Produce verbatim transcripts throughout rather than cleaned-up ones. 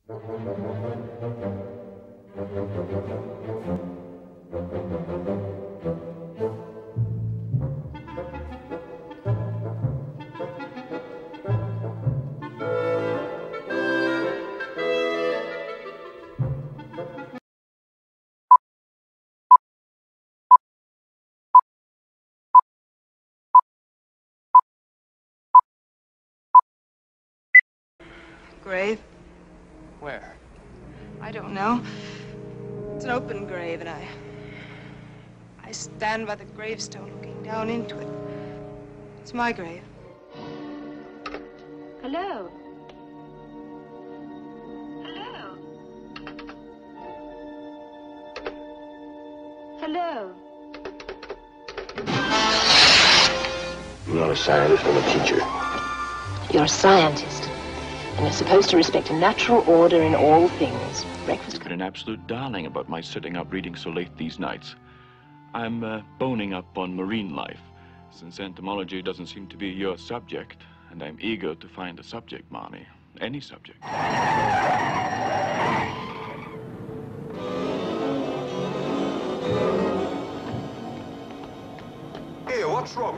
Grave? Where? I don't know. It's an open grave, and I... I stand by the gravestone looking down into it. It's my grave. Hello? Hello? Hello? I'm not a scientist, I'm a teacher. You're a scientist. And you're supposed to respect a natural order in all things. Breakfast. You've been an absolute darling about my sitting up reading so late these nights. I'm uh, boning up on marine life, since entomology doesn't seem to be your subject, and I'm eager to find a subject, Marnie. Any subject. Here, what's wrong?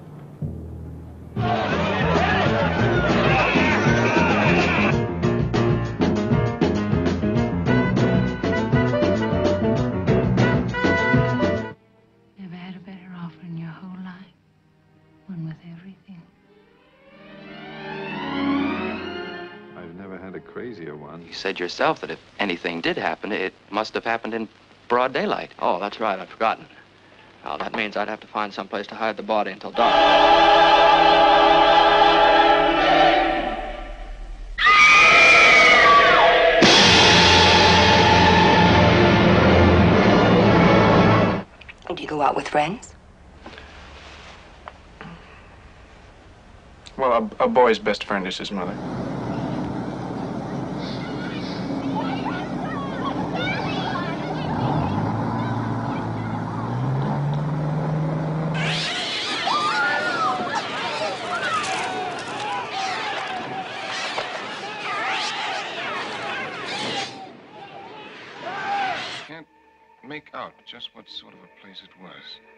Crazier one. You said yourself that if anything did happen, it must have happened in broad daylight. Oh, that's right. I'd forgotten. Well, that means I'd have to find some place to hide the body until dark. Do you go out with friends? Well, a, a boy's best friend is his mother. Make out just what sort of a place it was.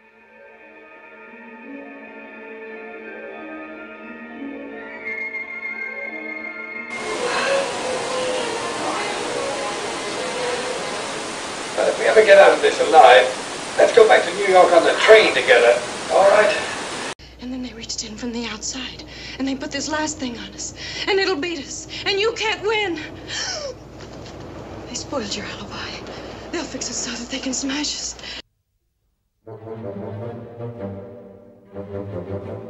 Well, if we ever get out of this alive, let's go back to New York on the train together, all right? And then they reached in from the outside, and they put this last thing on us, and it'll beat us, and you can't win. They spoiled your alibi. They'll fix it so that they can smash us.